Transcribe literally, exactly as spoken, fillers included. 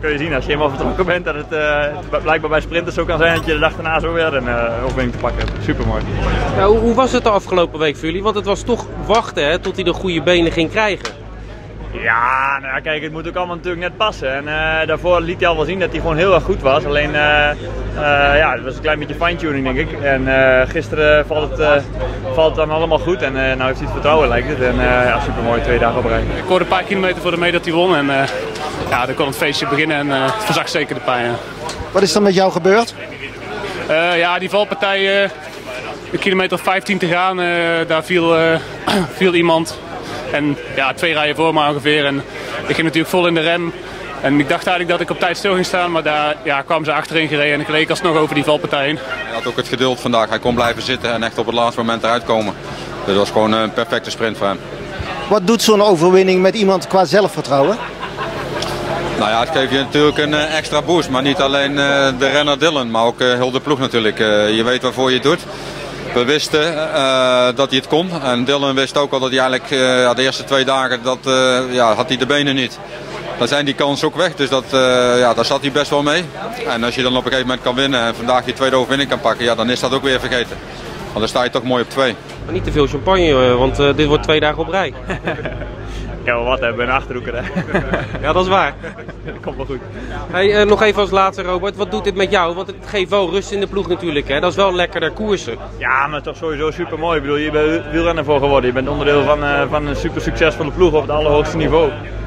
kun je zien als je helemaal vertrokken bent dat het uh, blijkbaar bij sprinters zo kan zijn dat je de dag daarna zo weer een uh, overwinning te pakken hebt. Super mooi. Nou, hoe, hoe was het de afgelopen week voor jullie? Want het was toch wachten hè, tot hij de goede benen ging krijgen. Ja, nou ja, kijk, het moet ook allemaal natuurlijk net passen. En uh, daarvoor liet hij al wel zien dat hij gewoon heel erg goed was. Alleen, uh, uh, ja, het was een klein beetje fine-tuning denk ik. En uh, gisteren valt het, uh, valt het dan allemaal goed. En uh, nou heeft hij het vertrouwen lijkt het. En uh, ja, super mooi, twee dagen op rij. Ik hoorde een paar kilometer voor de mee dat hij won. En uh, ja, dan kon het feestje beginnen en uh, het verzag zeker de pijn. Ja. Wat is er met jou gebeurd? Uh, ja, die valpartij, uh, een kilometer of vijftien te gaan, uh, daar viel, uh, viel iemand. En ja, twee rijen voor me ongeveer. En ik ging natuurlijk vol in de rem. En ik dacht eigenlijk dat ik op tijd stil ging staan, maar daar ja, kwamen ze achterin gereden en ik leek alsnog over die valpartij heen. Hij had ook het geduld vandaag. Hij kon blijven zitten en echt op het laatste moment eruit komen. Dus dat was gewoon een perfecte sprint voor hem. Wat doet zo'n overwinning met iemand qua zelfvertrouwen? Nou ja, het geeft je natuurlijk een extra boost. Maar niet alleen de renner Dylan, maar ook heel de ploeg natuurlijk. Je weet waarvoor je het doet. We wisten uh, dat hij het kon en Dylan wist ook al dat hij eigenlijk uh, de eerste twee dagen dat, uh, ja, had hij de benen niet. Dan zijn die kansen ook weg, dus dat, uh, ja, daar zat hij best wel mee. En als je dan op een gegeven moment kan winnen en vandaag je tweede overwinning kan pakken, ja, dan is dat ook weer vergeten. Want dan sta je toch mooi op twee. Maar niet te veel champagne, want uh, dit wordt twee dagen op rij. Ik kan wel wat hebben, een achterhoeker hè. Ja, dat is waar. Dat komt wel goed. Hey, uh, nog even als laatste Robert, wat doet dit met jou? Want het geeft wel rust in de ploeg natuurlijk, hè? Dat is wel lekkerder koersen. Ja, maar toch sowieso super mooi. Ik bedoel, je bent wielrenner voor geworden. Je bent onderdeel van, uh, van een super succesvolle ploeg op het allerhoogste niveau.